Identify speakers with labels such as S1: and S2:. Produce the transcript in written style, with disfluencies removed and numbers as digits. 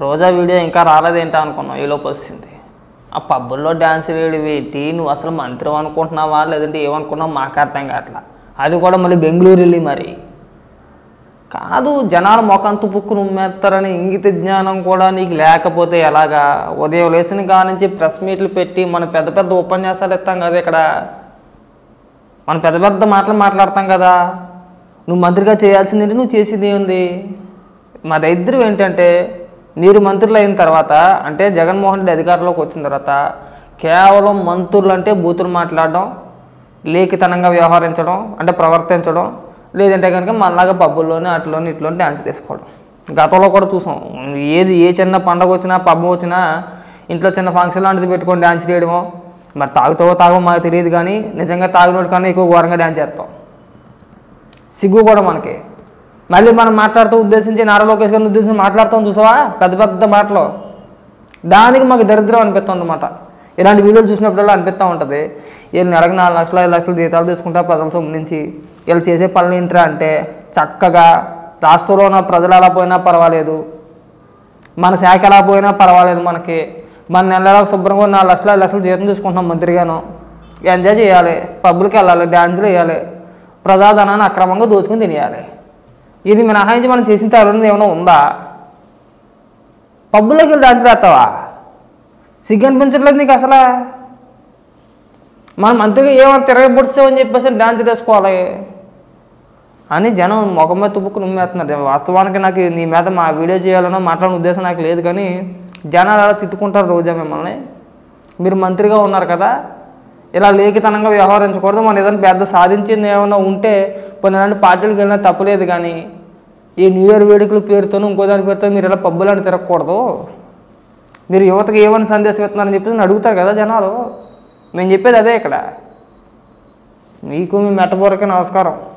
S1: రోజా video ఇంకా రాలేదేంటా అనుకున్నాం, ఈలోపు వచ్చింది. ఆ పబ్బుల్లో డ్యాన్స్ వేడి పెట్టి నువ్వు అసలు మంత్రి అనుకుంటున్నావా లేదంటే ఏమనుకున్నావు మాకు అర్థం కావట్లా. అది కూడా మళ్ళీ బెంగళూరు వెళ్ళి మరి కాదు. జనాలు మొఖం తుపుక్కు నుమ్మేస్తారని ఇంగిత జ్ఞానం కూడా నీకు లేకపోతే ఎలాగా? ఉదయం లేచిన కానించి ప్రెస్ మీట్లు పెట్టి మనం పెద్ద పెద్ద ఉపన్యాసాలు ఇస్తాం కదా, ఇక్కడ మనం పెద్ద పెద్ద మాటలు మాట్లాడతాం కదా. నువ్వు మంత్రిగా చేయాల్సింది నువ్వు చేసేది ఏముంది? మా దరిద్రం ఏంటంటే మీరు మంత్రులు అయిన తర్వాత, అంటే జగన్మోహన్ రెడ్డి అధికారంలోకి వచ్చిన తర్వాత కేవలం మంత్రులు అంటే బూతులు మాట్లాడడం, లేఖితనంగా వ్యవహరించడం అంటే ప్రవర్తించడం, లేదంటే కనుక మనలాగా పబ్బుల్లోనే అట్లోనే ఇట్లోనే డ్యాన్స్ చేసుకోవడం. గతంలో కూడా చూసాం. ఏ చిన్న పండగ వచ్చినా పబ్బు వచ్చినా ఇంట్లో చిన్న ఫంక్షన్ లాంటిది పెట్టుకొని డ్యాన్స్ చేయడమో, మరి తాగో మాకు తెలియదు కానీ నిజంగా తాగినోటి కన్నా ఎక్కువ ఘోరంగా డ్యాన్స్ చేస్తాం. సిగ్గు కూడా మనకి. మళ్ళీ మనం మాట్లాడుతూ ఉద్దేశించి నారా లోకేష్ గారిని ఉద్దేశించి మాట్లాడుతాం చూసావా పెద్ద పెద్ద మాటలు, దానికి మాకు దరిద్రం అనిపిస్తుంది అన్నమాట. ఇలాంటి వీడియోలు చూసినప్పుడల్లా అనిపిస్తూ ఉంటుంది, వీళ్ళు నెలకు 4 లక్షలు 5 లక్షలు జీతాలు తీసుకుంటా ప్రజల సొమ్ము నుంచి వీళ్ళు చేసే పనులు ఏంట్రా అంటే చక్కగా రాష్ట్రంలో ఉన్న ప్రజలు ఎలా పోయినా పర్వాలేదు, మన శాఖ ఎలా పోయినా పర్వాలేదు, మనకి మన నెలలకు శుభ్రంగా 4 లక్షలు 5 లక్షలు జీతం తీసుకుంటున్నాం మంత్రిగాను, ఎంజాయ్ చేయాలి, పబ్బులకి వెళ్ళాలి, డ్యాన్సులు వేయాలి, ప్రజాధనాన్ని అక్రమంగా దోచుకుని తినేయాలి. ఇది మినహాయించి మనం చేసిన తర్వాత ఏమైనా ఉందా? పబ్బుల్లోకి వెళ్ళి డ్యాన్స్ వేస్తావా? సిగ్గు అనిపించట్లేదు నీకు అసలు? మనం మంత్రిగా ఏమైనా తిరగబొడిచామని చెప్పేసి డ్యాన్స్ వేసుకోవాలి అని జనం ముఖం మీద తుప్పుకు నుమ్మేస్తున్నారు. వాస్తవానికి నాకు నీ మీద మా వీడియో చేయాలనో మాట్లాడిన ఉద్దేశం నాకు లేదు, కానీ జనాలు అలా తిట్టుకుంటారు రోజా మిమ్మల్ని. మీరు మంత్రిగా ఉన్నారు కదా, ఇలా లేఖితనంగా వ్యవహరించకూడదు. మనం ఏదైనా పెద్ద సాధించింది ఏమైనా ఉంటే కొన్ని ఇలాంటి పార్టీలకు వెళ్ళినా తప్పలేదు, కానీ ఈ న్యూ ఇయర్ వేడుకల పేరుతోనూ ఇంకో దాని పేరుతో మీరు ఇలా పబ్బులాంటి తిరగకూడదు. మీరు యువతకు ఏమైనా సందేశం ఇస్తున్నారని చెప్పేసి అడుగుతారు కదా జనాలు. మేము చెప్పేది అదే ఇక్కడ. మీకు మీ మెట్టబోరకే నమస్కారం.